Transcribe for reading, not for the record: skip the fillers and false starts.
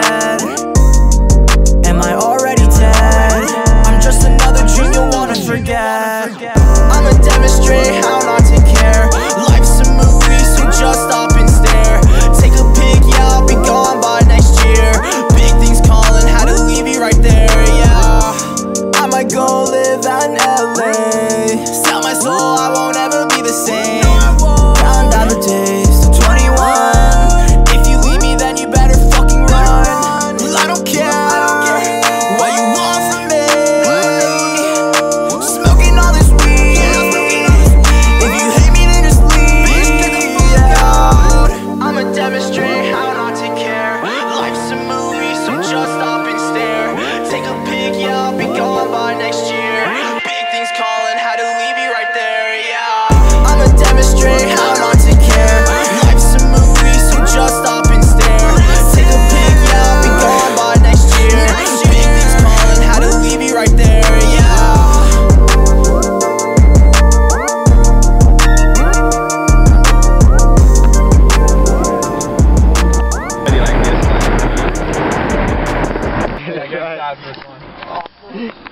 dead? Am I already dead? I'm just another dream you'll wanna forget. I'ma demonstrate how not to care. Life's a movie, so just stop and stare. Take a pic, yeah, I'll be gone by next year. Big things calling, had to leave you right there, yeah. I might go live out in LA. Sell my soul, I won't ever be the same. Counting down the days to 21. If you leave me, then you better fucking run. Well, I don't care what you want from me. Smoking all this weed. If you hate me, then just leave out. I'ma demonstrate how not to care. Life's a movie, so just stop and stare. Take a pic, yeah, I'll be gone by next year. Big things calling, had to leave you right there, yeah. I'ma demonstrate how not to care. Life's a movie, so just stop and stare. Take a pic, yeah, I'll be gone by next year. Big things calling, had to leave you right there, yeah. Like this.